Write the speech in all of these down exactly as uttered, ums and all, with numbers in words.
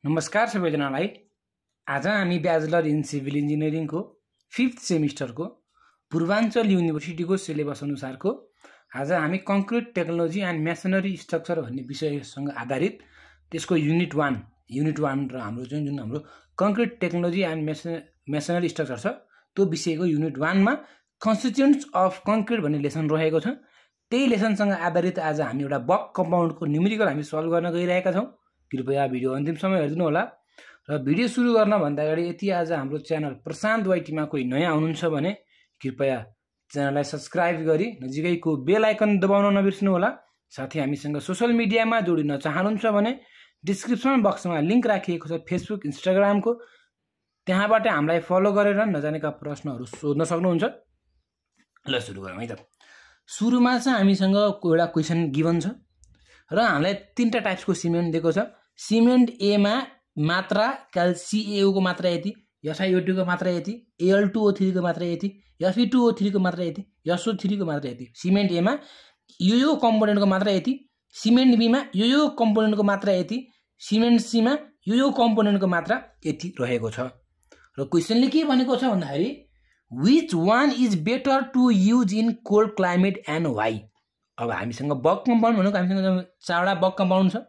नमस्कार सबैजनालाई। आज हामी ब्याचलर इन सिभिल इन्जिनियरिङ को फिफ्थ सेमिस्टर को पूर्वाञ्चल युनिभर्सिटी को सिलेबस अनुसार को आज हामी concrete technology and masonry structure भन्ने विषयसँग आधारित त्यसको युनिट वन युनिट वन र हाम्रो जुन जुन हाम्रो concrete technology and mason masonry structure छ त्यो विषयको युनिट वन मा कन्स्टिट्युएन्ट्स अफ कंक्रीट भन्ने लेसन रहेको छ। त्यही लेसनसँग आधारित आज हामी एउटा बग कम्पाउन्ड को न्युमेरिकल हामी सल्भ गर्न गइरहेका छौं। कृपया भिडियो अन्तिमसम्म हेर्दिनु होला। र भिडियो सुरु गर्न भन्दा अगाडि यति आज हाम्रो च्यानल प्रशान्त वाइटीमा कोही नयाँ हुनुहुन्छ भने कृपया च्यानललाई सब्स्क्राइब गरी नजिकैको बेल आइकन दबाउन नबिर्सनु होला। साथै हामीसँग सोशल मिडियामा जोडिन चाहनुहुन्छ भने डिस्क्रिप्सन बक्समा लिंक राखिएको छ फेसबुक इन्स्टाग्रामको, त्यहाँबाट हामीलाई फलो गरेर नजानेका प्रश्नहरू सोध्न सक्नुहुन्छ। ल सुरु गरौँ है त। सुरुमा चाहिँ हामीसँग एउटा क्वेशन गिवन छ र हामीलाई तीनटा टाइप्सको सिमेन्ट दिएको छ। सिमेन्ट ए मा मात्रा क्याल्सिएओ को मात्रा यति, एसआइओ टू को मात्रा यति, एल टू ओ थ्री को मात्रा यति, एफई टू ओ थ्री को मात्रा यति, एसओ थ्री को मात्रा यति। सिमेन्ट ए मा यो यो कम्पोनेन्ट को मात्रा यति, सिमेन्ट बी मा यो यो कम्पोनेन्ट को मात्रा यति, सिमेन्ट सी मा यो यो कम्पोनेन्ट को मात्रा यति रहेको छ। र क्वेशनले के भनेको छ भन्दाखेरि which one is better to use in cold climate and why. अब हामीसँग बग कम्पाउन्ड भनेको हामीसँग चारवटा बग कम्पाउन्ड छ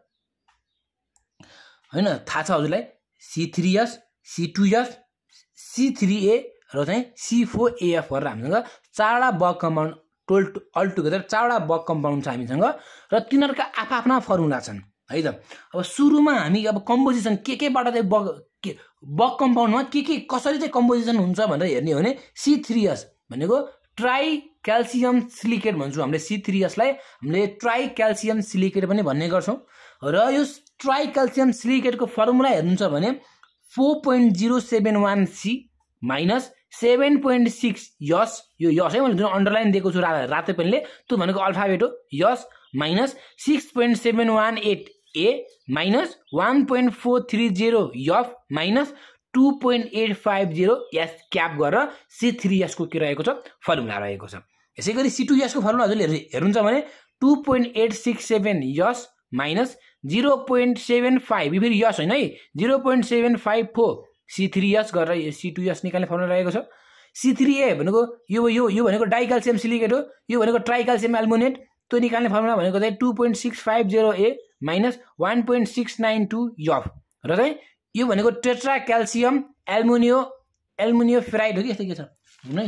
हैन, थाहा छ हजुरलाई। C three S, C two S, C three A र चाहिँ सी फोर ए एफ गरेर हामीसँग चारवटा Bogue compound total all together चारवटा बग कम्पाउन्ड छ हामीसँग र तिनीहरुका आफ्ना फर्मुला छन् है त। अब सुरुमा हामी अब कम्पोजिसन के केबाट चाहिँ बग के बग कम्पाउन्डमा के के कसरी चाहिँ कम्पोजिसन हुन्छ भनेर हेर्ने हो भने सी थ्री एस भनेको ट्राई क्याल्सियम सिलिकेट भन्छौँ हामीले। सी थ्री एस लाई हामीले ट्राई क्याल्सियम सिलिकेट पनि भन्ने गर्छौं र यो ट्राई क्याल्सियम सिलिकेट को फर्मुला हेर्नुहुन्छ भने four point zero seven one C minus seven point six S, यो यस है मैले जुन अन्डरलाइन दिएको छु रा, रातो पेनले त्यो भनेको अल्फाबेट हो, S minus six point seven one eight A minus one point four three zero F minus two point eight five zero S cap गरेर सी थ्री एस को के रहेको छ फर्मुला रहेको छ। यसै गरी सी टू एस को फर्मुला हजुरले हेर्नुहुन्छ भने two point eight six seven S minus zero point seven five, यो फेरि यस होइन है, zero point seven five four C three S गरेर सी टू एस निकाल्ने फर्मुला रहेको छ। सी थ्री ए भनेको यो यो यो भनेको डाइ क्याल्सियम सिलिकेट हो, यो भनेको ट्राई क्याल्सियम एल्मुनेट, त्यो निकाल्ने फर्मुला भनेको चाहिँ two point six five zero A minus one point six nine two F र चाहिँ यो भनेको tetracalcium aluminium aluminium ferrite हो कि यस्तो के छ है,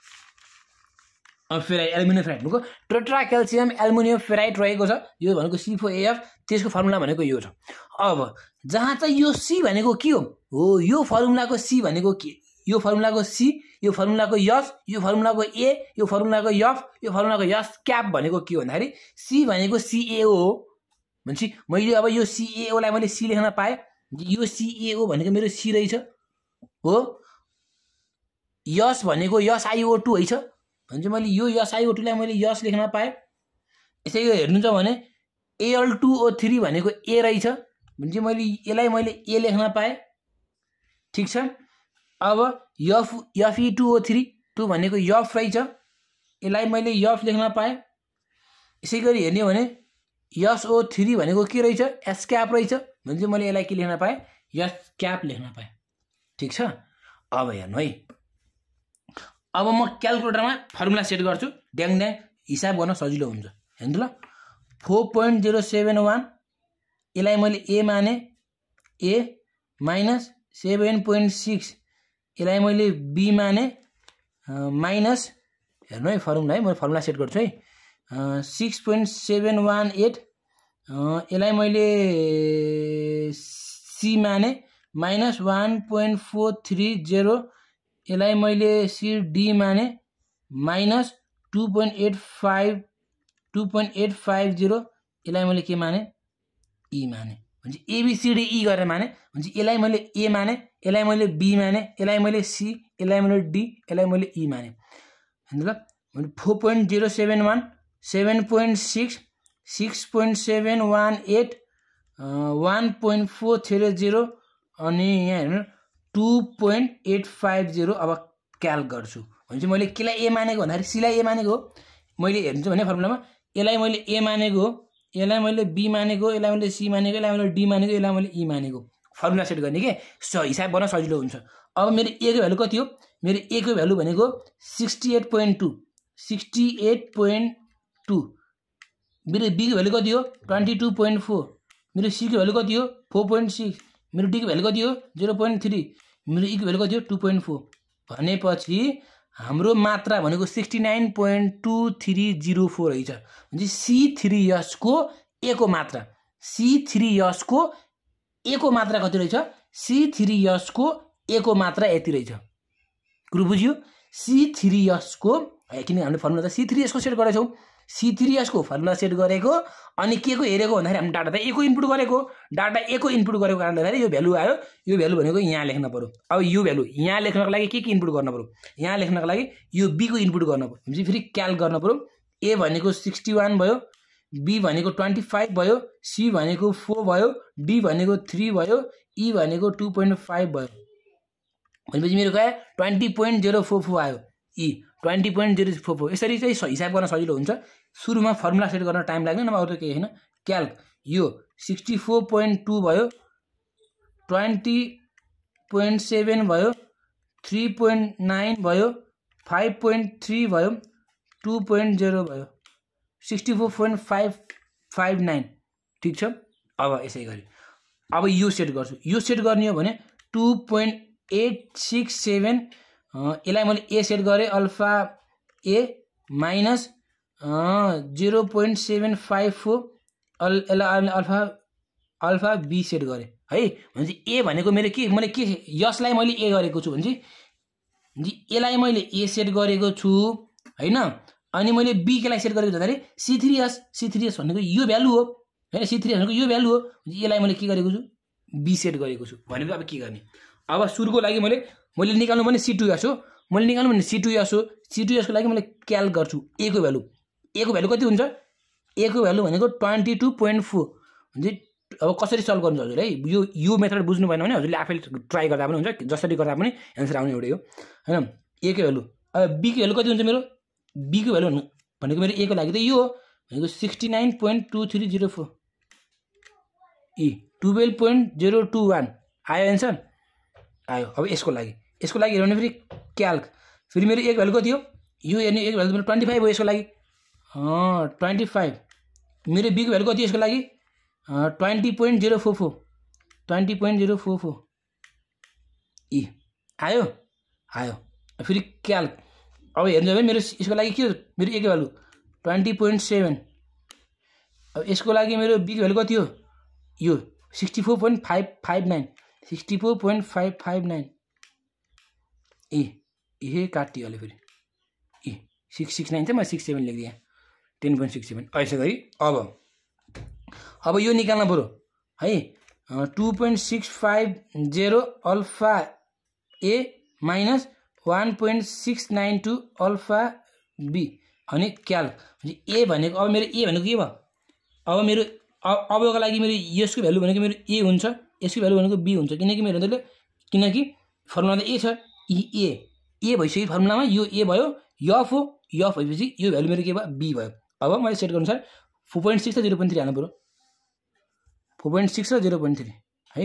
फेराइड एल्युमिनियम फेराइड भनेको टेट्रा क्याल्सियम एल्युमिनियम फेराइड रहेको छ। यो भनेको सी फोर ए एफ, त्यसको फर्मुला भनेको यो छ। अब जहाँ चाहिँ यो सी भनेको के हो हो यो फर्मुलाको सी भनेको के, यो फर्मुलाको सी, यो फर्मुलाको यस, यो फर्मुलाको ए, यो फर्मुलाको यफ, यो फर्मुलाको यस क्याप भनेको के हो भन्दाखेरि सी भनेको सीएओ हो। भनेपछि मैले अब यो सीएओ लाई मैले सी लेख्न पाएँ, यो सीएओ भनेको मेरो सी रहेछ हो। यस भनेको यस आइओ टू है छ भने चाहिँ मैले यो यस आइओ टू लाई मैले यस लेख्न पाएँ। यसै गरी हेर्नुहुन्छ भने एल टू ओ थ्री भनेको ए रहेछ भने चाहिँ मैले यसलाई मैले ए लेख्न पाएँ, ठिक छ। अब F FE two O three two भनेको यफ रहेछ, यसलाई मैले यफ लेख्न पाएँ। यसै गरी हेर्ने हो भने यस ओ थ्री भनेको के रहेछ एस क्याप रहेछ भने चाहिँ मैले यसलाई के लेख्न पाएँ यस क्याप लेख्न पाएँ, ठिक छ। अब हेर्नु है, अब म क्यालकुलेटरमा फर्मुला सेट गर्छु, ड्याङ ड्याङ हिसाब गर्न सजिलो हुन्छ हेर्नु ल। Four point zero seven one यसलाई मैले ए माने A minus seven point six यसलाई मैले बी माने माइनस हेर्नु है फर्मुला है, म फर्मुला सेट गर्छु है। Six point seven one eight यसलाई मैले सी माने minus one point four three zero यसलाई मैले सी डी माने minus two point eight five two point eight five zero यसलाई मैले के माने ई माने भने एबिसिडी ई गरेर माने भने यसलाई मैले ए माने, यसलाई मैले बी माने, यसलाई मैले सी, यसलाई मैले डी, यसलाई मैले ई माने होइन ल। भने four point zero seven one, seven point six, six point seven one eight, one point four three zero अनि यहाँ हेर्नु two point eight five zero. अब क्याल्क गर्छु भने चाहिँ मैले केलाई ए मानेको भन्दाखेरि सीलाई ए मानेको हो, मैले हेर्छु भने फर्मुलामा यसलाई मैले ए मानेको हो, यसलाई मैले बी मानेको, यसलाई मैले सी मानेको, यसलाई मैले डी मानेको, यसलाई मैले ई मानेको फर्मुला सेट गर्ने के हिसाब गर्न सजिलो हुन्छ। अब मेरो ए को भ्यालु कति हो मेरो ए को भ्यालु भनेको sixty eight point two sixty eight point two मेरो बी को भ्यालु कति हो ट्वेन्टी टू पोइन्ट फोर मेरो सी को भ्यालु कति हो फोर पोइन्ट सिक्स मेरो डी को भ्यालु कति हो जीरो पोइन्ट थ्री मेरो ई को भ्यालु कति हो टू पोइन्ट फोर भनेपछि हाम्रो मात्रा भनेको sixty nine point two three zero four रहेछ। भने सी थ्री एस को ए को मात्रा सी थ्री एस को ए को मात्रा कति रहेछ सी थ्री एस को ए को मात्रा यति रहेछ। कुरो बुझ्यो सी थ्री एस को किन हामीले फर्मुला त सी थ्री एस को सेट गरेछौँ सी थ्री एस को फर्मुला सेट गरेको अनि के को हेरेको भन्दाखेरि हामी डाटा त ए को इनपुट गरेको डाटा ए को इनपुट गरेको कारणले गर्दा यो भ्यालु आयो यो भ्यालु भनेको यहाँ लेख्न पर्यो। अब यो भ्यालु यहाँ लेख्नको लागि के के इनपुट गर्न पर्यो यहाँ लेख्नको लागि यो बी को इनपुट गर्न पर्यो भनेपछि फेरि क्याल्क गर्न पर्यो। ए भनेको सिक्सटी वान भयो बी भनेको ट्वेन्टी फाइभ भयो सी भनेको फोर भयो डी भनेको थ्री भयो ई भनेको टू पोइन्ट फाइभ भयो भनेपछि मेरो क्या twenty point zero four four आयो E twenty point zero four four. यसरी चाहिँ हिसाब गर्न सजिलो हुन्छ। सुरुमा फर्मुला सेट गर्न टाइम लाग्दैन नभए अरू केही होइन क्याल्क यो सिक्सटी फोर पोइन्ट टू भयो ट्वेन्टी पोइन्ट सेभेन भयो थ्री पोइन्ट नाइन भयो फाइभ पोइन्ट थ्री भयो टू पोइन्ट जेरो भयो sixty four point five five nine ठिक छ। अब यसै गरी अब यो सेट गर्छु यो सेट गर्ने हो भने two point eight six seven यसलाई मैले ए सेट गरेँ alpha A minus zero point seven five four अल यसलाई अल्फा अल्फा बी सेट गरेँ है। भनेपछि ए भनेको मेरो के मैले के यसलाई मैले ए गरेको छु भनेपछि यसलाई मैले ए सेट गरेको छु होइन अनि मैले बी केलाई सेट गरेको भन्दाखेरि C three S C three S भनेको यो भ्यालु हो होइन सी थ्री एस भनेको यो भ्यालु हो यसलाई मैले के गरेको छु बी सेट गरेको छु भनेको अब के गर्ने अब सुरुको लागि मैले मैले निकाल्नु भने सी टू एस हो मैले निकाल्नु भने सी टू एस हो सी टू एस को लागि मैले क्याल्क गर्छु ए को भ्यालु ए को भ्यालु कति हुन्छ ए को भ्यालु भनेको ट्वेन्टी टू पोइन्ट फोर भने अब कसरी सल्भ गर्नु हजुर है यो यो मेथड बुझ्नु भएन भने हजुरले आफैले ट्राई गर्दा पनि हुन्छ जसरी गर्दा पनि एन्सर आउने एउटै हो होइन। ए को भ्यालु अब बी को भ्यालु कति हुन्छ मेरो बी को भ्यालु भनेको मेरो ए को लागि त यो हो भनेको sixty nine point two three zero four E twelve point zero two one आयो एन्सर आयो। अब यसको लागि यसको लागि हेर्नु भने फेरि क्याल्क फेरि मेरो एक भ्यालु कति हो यो हेर्ने एक भ्यालु मेरो ट्वेन्टी फाइभ हो यसको लागि ट्वेन्टी फाइभ मेरो बी को भ्यालु कति यसको लागि twenty point zero four four twenty point zero four four E आयो आयो फेरि क्याल्क अब हेर्नु भने मेरो यसको लागि के हो मेरो एक भ्यालु ट्वेन्टी पोइन्ट सेभेन अब यसको लागि मेरो बी को भ्यालु कति हो यो sixty four point five five nine sixty four point five five nine A A काटिहाल्यो फेरि ए सिक्स सिक्स नाइन चाहिँ म सिक्स सेभेन लेखिदिएँ टेन पोइन्ट सिक्स सेभेन यसै गरी अब अब यो निकाल्नु पऱ्यो है two point six five zero alpha A minus one point six nine two alpha B अनि क्याल्क ए भनेको अब मेरो ए भनेको के भयो अब मेरो अबको लागि मेरो यसको भ्यालु भनेको मेरो ए हुन्छ यसको भ्यालु भनेको बी हुन्छ किनकि मेरो त्यसले किनकि फर्मुला त ए छ ए ए भइसक्यो फर्मुलामा यो ए भयो यफ हो यफ भएपछि यो भ्यालु मेरो के भयो बी भयो। अब मैले सेट गर्नु अनुसार फोर पोइन्ट सिक्स र जिरो पोइन्ट थ्री हाल्नु पऱ्यो फोर पोइन्ट सिक्स र जिरो पोइन्ट थ्री है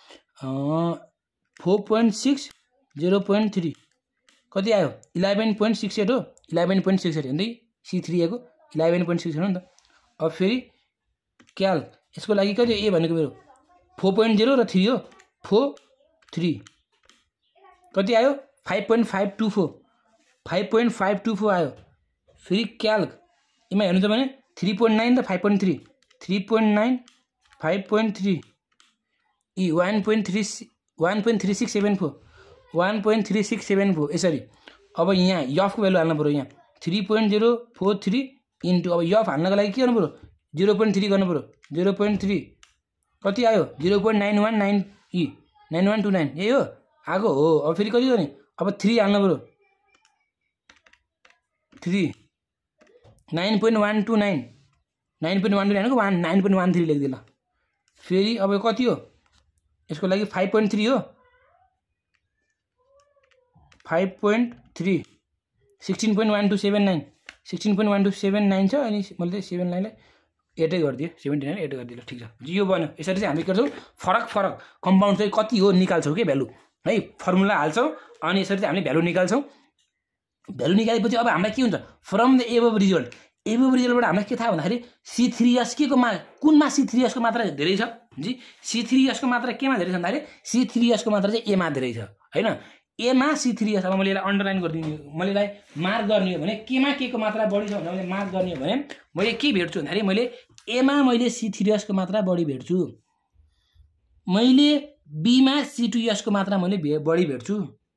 four point six zero point three कति आयो इलेभेन पोइन्ट सिक्स एट हो इलेभेन पोइन्ट सिक्स एट हेर्दै सी थ्री एको इलेभेन पोइन्ट सिक्स एट हो नि त। अब फेरि क्याल्क यसको लागि कति ए भनेको मेरो फोर पोइन्ट जिरो र थ्री हो फोर थ्री कति आयो five point five two four five point five two four आयो। फेरि क्याल्क यसमा हेर्नु त भने थ्री पोइन्ट नाइन र five point three three point nine five point three E one point three one point three six seven four one point three six seven four यसरी। अब यहाँ यफको भ्यालु हाल्नु पऱ्यो यहाँ three point zero four three into अब F हाल्नको लागि के गर्नु पऱ्यो जिरो पोइन्ट थ्री गर्नु पऱ्यो जिरो पोइन्ट थ्री कति आयो zero point nine one nine E nine one two nine यही हो आएको हो। अब फेरि कति गर्ने अब थ्री हाल्नु पऱ्यो three nine point one two nine nine point one two नाइनको one nine point one three लेखिदिए ल। फेरि अब कति हो यसको लागि फाइभ पोइन्ट थ्री हो five point three sixteen point one two seven nine sixteen point one two seven nine छ अनि मैले चाहिँ सेभेन नाइनलाई एटै गरिदियो सेभेन्टी नाइन एट गरिदियो ठिक छ यो बन्यो यसरी चाहिँ हामीले के गर्छौँ फरक फरक कम्पाउन्ड चाहिँ कति हो निकाल्छौँ कि भ्यालु है फर्मुला हाल्छौँ अनि यसरी चाहिँ हामीले भ्यालु निकाल्छौँ भ्यालु निकालेपछि अब हामीलाई के हुन्छ from the above result above रिजल्टबाट हामीलाई के थाहा भन्दाखेरि सी थ्री एस के को मा कुनमा सी थ्री एस को मात्रा धेरै छ जी सी थ्री एस को मात्रा केमा धेरै छ भन्दाखेरि सी थ्री एस को मात्रा चाहिँ एमा धेरै छ हैन एमा सी थ्री एस अब मैले यसलाई अन्डरलाइन गरिदिनु मैले यसलाई मार्क गर्ने हो भने केमा के को मात्रा बढी छ भनेर मैले मार्क गर्ने हो भने मैले के भेट्छु भन्दाखेरि मैले एमा मैले सी थ्री एस को मात्रा बढी भेट्छु मैले बीमा सी टू एस को मात्रा मैले बढी भेट्छु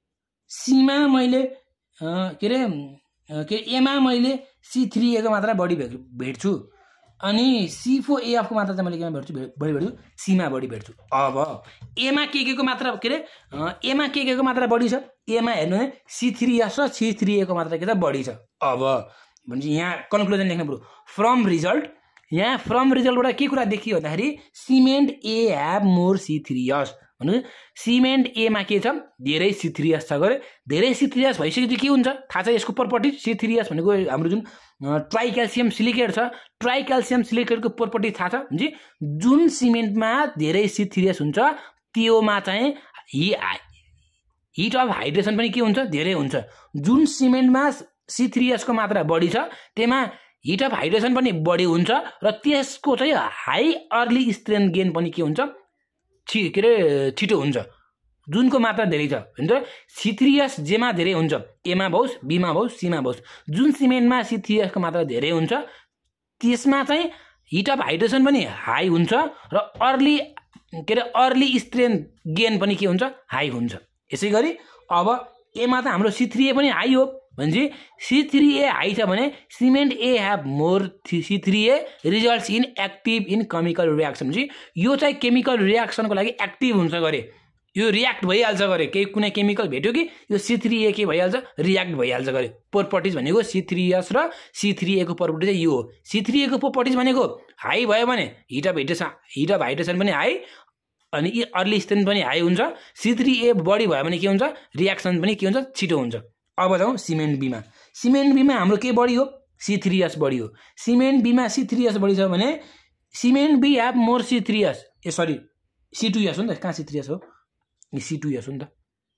सीमा मैले के रे के एमा मैले सी थ्री ए को मात्रा बढी भेट्छु अनि सी फोर ए एफ को मात्रा चाहिँ मैले केमा भेट्छु बढी भेट्छु सीमा बढी भेट्छु अब एमा के के को मात्रा के रे एमा के के को मात्रा बढी छ एमा हेर्नु भने सी थ्री एस र सी थ्री ए को मात्रा के त बढी छ अब भनेपछि यहाँ कन्क्लुजन लेख्नु पर्यो फ्रम रिजल्ट यहाँ फ्रम रिजल्टबाट के कुरा देखियो भन्दाखेरि cement A have more C three S भन्नु सिमेन्ट एमा के छ धेरै सी थ्री एस छ गरे धेरै सी थ्री एस भइसकेपछि के हुन्छ थाहा छ यसको प्रपर्टी सी थ्री एस भनेको हाम्रो जुन ट्राई क्याल्सियम सिलिकेट छ ट्राई क्याल्सियम सिलिकेटको प्रपर्टी थाहा छ जी जुन सिमेन्टमा धेरै सी थ्री एस हुन्छ त्योमा चाहिँ हि हिट अफ हाइड्रेसन पनि के हुन्छ धेरै हुन्छ जुन सिमेन्टमा सी थ्री एस को मात्रा बढी छ त्यसमा हिट अफ हाइड्रेसन पनि बढी हुन्छ र त्यसको चाहिँ हाई अर्ली स्ट्रेन्थ गेन पनि के हुन्छ छि के अरे छिटो हुन्छ जुनको मात्रा धेरै छ हुन्छ सी थ्री एस जेमा धेरै हुन्छ एमा भोस् बीमा भोस् सीमा भोस् जुन सिमेन्टमा सी थ्री एस को मात्रा धेरै हुन्छ त्यसमा चाहिँ हिट अफ हाइड्रेसन पनि हाई हुन्छ र अर्ली के अरे अर्ली स्ट्रेन्थ गेन पनि के हुन्छ हाई हुन्छ यसै गरी अब एमा त हाम्रो सी थ्री ए पनि हाई हो भनेपछि सी थ्री ए हाई छ भने cement A have more C three A results in active in chemical reaction जी यो चाहिँ केमिकल रियाक्सनको लागि एक्टिभ हुन्छ गरे यो रियाक्ट भइहाल्छ गरे केही कुनै केमिकल भेट्यो कि यो सी थ्री ए के भइहाल्छ रियाक्ट भइहाल्छ गरे प्रपर्टिज भनेको सी थ्री एस र सी थ्री ए को प्रपर्टी चाहिँ यो हो सी थ्री ए को प्रपर्टिज भनेको हाई भयो भने heat of hydration heat of hydration पनि हाई अनि अर्ली स्ट्रेन्थ पनि हाई हुन्छ सी थ्री ए बढी भयो भने के हुन्छ रियाक्सन पनि के हुन्छ छिटो हुन्छ अब जाउँ सिमेन्ट बीमा सिमेन्ट बीमा हाम्रो के बढी हो सी थ्री एस बढी हो सिमेन्ट बीमा सी थ्री एस बढी छ भने cement B have more C three S uh sorry C two S हो नि त कहाँ सी थ्री एस हो सी टू एस हो नि त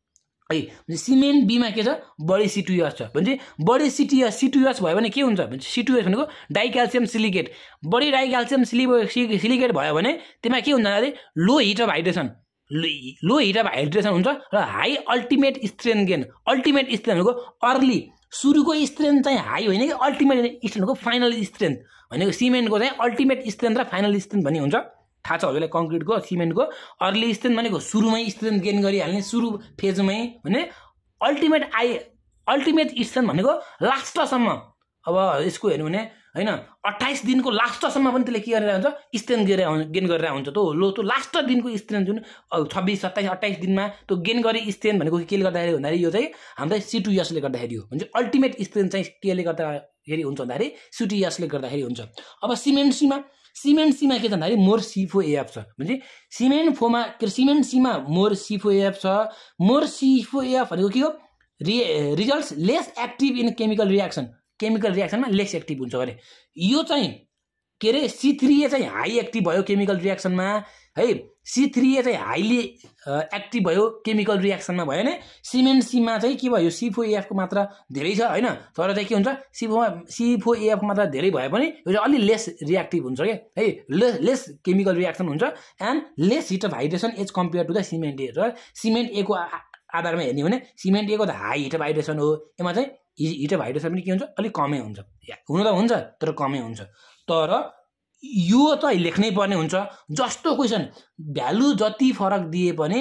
है सिमेन्ट बीमा के छ बढी सी टू एस छ भने बढी C two S C two S भयो भने के हुन्छ भने सी टू एस भनेको डाइक्याल्सियम सिलिकेट बढी डाइक्याल्सियम सिलि सिलिकेट भयो भने त्यसमा के हुन्छ भन्दाखेरि low heat of hydration low heat of hydration हुन्छ र high ultimate strength gain ultimate strength भनेको अर्ली सुरुको स्ट्रेन्थ चाहिँ हाई होइन कि अल्टिमेट स्ट्रेन्थ भनेको फाइनल स्ट्रेन्थ भनेको सिमेन्टको चाहिँ अल्टिमेट स्ट्रेन्थ र फाइनल स्ट्रेन्थ भन्ने हुन्छ थाहा छ हजुरलाई कङ्क्रिटको सिमेन्टको अर्ली स्ट्रेन्थ भनेको सुरुमै स्ट्रेन्थ गेन गरिहाल्ने सुरु फेजमै भने अल्टिमेट आई अल्टिमेट स्ट्रेन्थ भनेको लास्टसम्म अब यसको हेर्नु भने होइन अट्ठाइस दिनको लास्टसम्म पनि त्यसले के गरेर हुन्छ स्ट्रेन्थ गरेर गेन गरेर हुन्छ त लो त्यो लास्ट दिनको स्ट्रेन्थ जुन छब्बिस सत्ताइस अट्ठाइस दिनमा त्यो गेन गरी स्ट्रेन्थ भनेको केले गर्दाखेरि भन्दाखेरि यो चाहिँ हामीलाई सी टू एसले गर्दाखेरि हो भने अल्टिमेट स्ट्रेन्थ चाहिँ केले गर्दाखेरि हुन्छ भन्दाखेरि सी टू एसले गर्दाखेरि हुन्छ अब सिमेन्ट सीमा सिमेन्ट सीमा के छ भन्दाखेरि मोर सी फोर एएफ छ भने सिमेन्ट फोमा के सिमेन्ट सीमा मोर सी फोर एएफ छ मोर सी फोर एएफ भनेको के हो रि results less active in chemical reaction केमिकल रियाक्सनमा लेस एक्टिभ हुन्छ अरे यो चाहिँ के अरे सी थ्री ए चाहिँ हाई एक्टिभ भयो केमिकल रियाक्सनमा है सी थ्री ए चाहिँ हाइली एक्टिभ भयो केमिकल रियाक्सनमा भयो भने सिमेन्ट सीमा चाहिँ के भयो सी फोर एएफ को मात्रा धेरै छ होइन तर चाहिँ के हुन्छ C four C four AF को मात्रा धेरै भए पनि यो चाहिँ अलि लेस रियाक्टिभ हुन्छ क्या है लेस लेस केमिकल रियाक्सन हुन्छ and less heat of hydration as compare to the cement A र सिमेन्ट ए को आधारमा हेर्ने भने सिमेन्ट ए को त हाई हिट अफ हाइड्रेसन हो यसमा चाहिँ हिट अफ हाइड्रेसन पनि के हुन्छ अलिक कमै हुन्छ हुन त हुन्छ तर कमै हुन्छ तर यो त लेख्नै पर्ने हुन्छ जस्तो क्वेसन भ्यालु जति फरक दिए पनि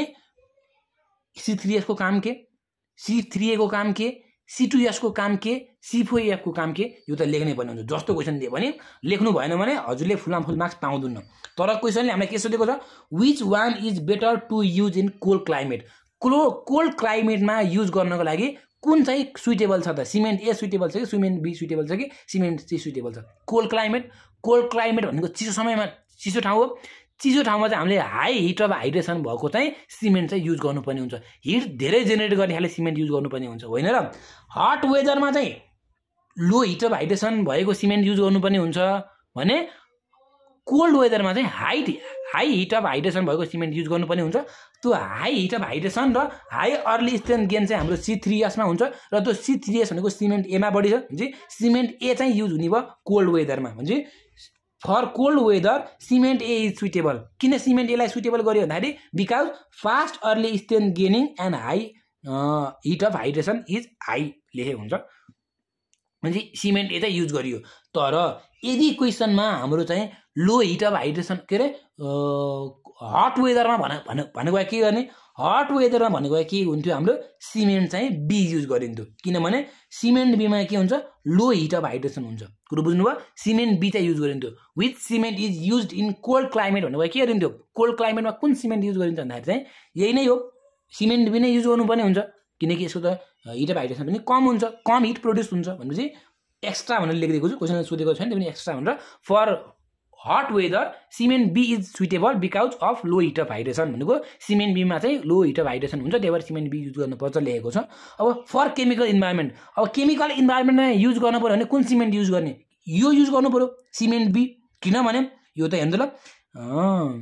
सी थ्री एस को काम के सी थ्री ए को काम के सी टू एस को काम के सी फोर एफ को काम के यो त लेख्नै पर्ने हुन्छ जस्तो क्वेसन दिए पनि लेख्नु भएन भने हजुरले फुल फुल मार्क्स पाउँदैन तर क्वेसनले हामीलाई के सोधेको छ which one is better to use in cold climate क्लो कोल्ड क्लाइमेटमा युज गर्नको लागि कुन चाहिँ सुइटेबल छ त सिमेन्ट ए सुइटेबल छ कि सिमेन्ट बी सुइटेबल छ कि सिमेन्ट सी सुइटेबल छ कोल्ड क्लाइमेट कोल्ड क्लाइमेट भनेको चिसो समयमा चिसो ठाउँ हो चिसो ठाउँमा चाहिँ हामीले हाई हिट अफ हाइड्रेसन भएको चाहिँ सिमेन्ट चाहिँ युज गर्नुपर्ने हुन्छ हिट धेरै जेनेरेट गर्ने खाले सिमेन्ट युज गर्नुपर्ने हुन्छ होइन र हट वेदरमा चाहिँ लो हिट अफ हाइड्रेसन भएको सिमेन्ट युज गर्नुपर्ने हुन्छ भने कोल्ड वेदरमा चाहिँ high high heat of hydration भएको सिमेन्ट युज गर्नुपर्ने हुन्छ। त्यो हाई हिट अफ हाइड्रेसन र हाई अर्ली स्ट्रेन्थ गेन चाहिँ हाम्रो सी थ्री एसमा हुन्छ र त्यो सी थ्री एस भनेको सिमेन्ट एमा बढी छ भने सिमेन्ट ए चाहिँ युज हुने भयो कोल्ड वेदरमा भने for cold weather cement A is suitable. किन सिमेन्ट एलाई सुइटेबल गर्यो भन्दाखेरि because fast early strength gaining and high heat of hydration is high लेखेको हुन्छ भने सिमेन्ट ए चाहिँ युज गरियो। तर यदि क्वेसनमा हाम्रो चाहिँ लो हिट अफ हाइड्रेसन के अरे हट वेदरमा भन भनेको के गर्ने हट वेदरमा भनेको के हुन्थ्यो हाम्रो सिमेन्ट चाहिँ बी युज गरिन्थ्यो किनभने सिमेन्ट बीमा के हुन्छ लो हिट अफ हाइड्रेसन हुन्छ। कुरो बुझ्नुभयो सिमेन्ट बी चाहिँ युज गरिन्थ्यो with cement is use in cold climate भनेको के गरिन्थ्यो कोल्ड क्लाइमेटमा कुन सिमेन्ट युज गरिन्छ भन्दाखेरि चाहिँ यही नै हो सिमेन्ट बी नै युज गर्नुपर्ने हुन्छ किनकि यसको त हिट अफ हाइड्रेसन पनि कम हुन्छ कम हिट प्रड्युस हुन्छ भनेपछि एक्स्ट्रा भनेर लेखिदिएको छु क्वेसन सोधेको छैन त्यो पनि एक्स्ट्रा भनेर for hot weather cement B is suitable because of low heat of hydration भनेको सिमेन्ट बीमा चाहिँ लो हिट अफ हाइड्रेसन हुन्छ त्यही भएर सिमेन्ट बी युज गर्नुपर्छ लेखेको छ। अब फर केमिकल इन्भाइरोमेन्ट अब केमिकल इन्भाइरोमेन्टमा युज गर्नु पऱ्यो भने कुन सिमेन्ट युज गर्ने यो युज गर्नु पऱ्यो सिमेन्ट बी किनभने यो त हेर्नु ल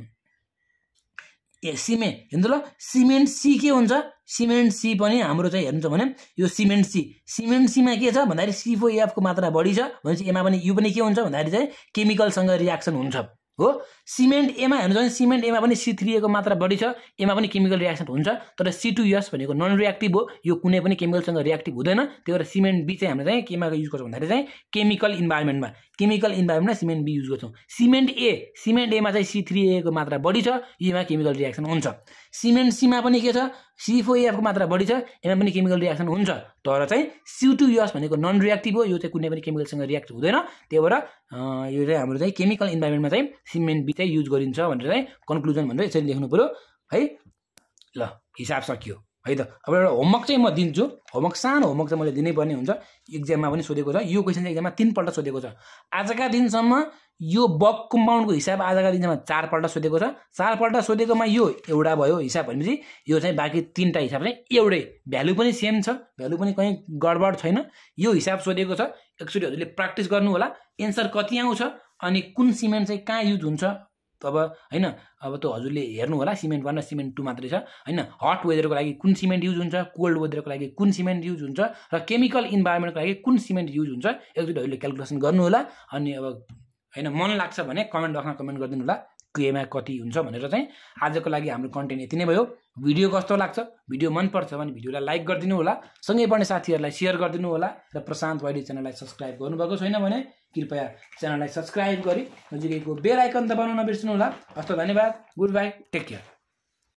ए सिमेन्ट हेर्नु ल सिमेन्ट सी के हुन्छ सिमेन्ट सी पनि हाम्रो चाहिँ हेर्नुहुन्छ भने यो सिमेन्ट सी सिमेन्ट सीमा के छ भन्दाखेरि सी फोर एफ को मात्रा बढी छ भनेपछि एमा पनि यो पनि के हुन्छ भन्दाखेरि चाहिँ केमिकलसँग रियाक्सन हुन्छ हो। सिमेन्ट एमा हेर्नुहुन्छ भने सिमेन्ट एमा पनि सी थ्री ए को मात्रा बढी छ एमा पनि केमिकल रियाक्सन हुन्छ तर सी टू एस भनेको नन रियाक्टिभ हो यो कुनै पनि केमिकलसँग रियाक्टिभ हुँदैन त्यही भएर सिमेन्ट बी चाहिँ हामीले चाहिँ केमा युज गर्छौँ भन्दाखेरि चाहिँ केमिकल इन्भाइरोमेन्टमा केमिकल इन्भाइरोमेन्टमा सिमेन्ट बी युज गर्छौँ। सिमेन्ट ए सिमेन्ट एमा चाहिँ सी थ्री ए को मात्रा बढी छ योमा केमिकल रियाक्सन हुन्छ। सिमेन्ट सीमा पनि के छ सी फोर एफ को मात्रा बढी छ एमा पनि केमिकल रियाक्सन हुन्छ तर चाहिँ सी टू एस भनेको नन रियाक्टिभ हो यो चाहिँ कुनै पनि केमिकलसँग रियाक्ट हुँदैन त्यही भएर यो चाहिँ हाम्रो चाहिँ केमिकल इन्भाइरोमेन्टमा चाहिँ सिमेन्ट बी चाहिँ युज गरिन्छ भनेर चाहिँ कन्क्लुजन भनेर यसरी लेख्नु पऱ्यो है। ल हिसाब सकियो है त। अब एउटा होमवर्क चाहिँ म दिन्छु होमवर्क सानो होमवर्क चाहिँ मैले दिनै पर्ने हुन्छ इक्जाममा पनि सोधेको छ यो क्वेसन चाहिँ इक्जाममा तीनपल्ट सोधेको छ आजका दिनसम्म यो बग कम्पाउन्डको हिसाब आजका दिनसम्म चारपल्ट सोधेको छ चारपल्ट सोधेकोमा यो एउटा भयो हिसाब भनेपछि यो चाहिँ बाँकी तिनवटा हिसाब चाहिँ एउटै भ्यालु पनि सेम छ भ्यालु पनि कहीँ गडबड छैन यो हिसाब सोधेको छ एक्चुअली हजुरले प्र्याक्टिस गर्नु होला एन्सर कति आउँछ अनि कुन सिमेन्ट चाहिँ कहाँ युज हुन्छ अब हैन अब त हजुरले हेर्नु होला सिमेन्ट वान र सिमेन्ट टू मात्रै छ हैन हट वेदरको लागि कुन सिमेन्ट युज हुन्छ कोल्ड वेदरको लागि कुन सिमेन्ट युज हुन्छ र केमिकल इन्भाइरोमेन्टको लागि कुन सिमेन्ट युज हुन्छ एकचोटि हजुरले क्याल्कुलेसन गर्नु होला अनि अब हैन मन लाग्छ भने कमेन्ट बक्समा कमेन्ट गरिदिनु होला केमा कति हुन्छ भनेर चाहिँ आजको लागि हाम्रो कन्टेन्ट यति नै भयो। भिडियो कस्तो लाग्छ भिडियो मन पर्छ भने भिडियोलाई लाइक गरिदिनु होला सँगै पढ्ने साथीहरूलाई सेयर गरिदिनु होला र प्रशान्त वाइडी च्यानललाई सब्स्क्राइब गर्नुभएको छैन भने कृपया च्यानललाई सब्स्क्राइब गरी नजिकैको बेल आइकन दबाउन नबिर्सनु होला। हस्त धन्यवाद गुड बाई टेक केयर।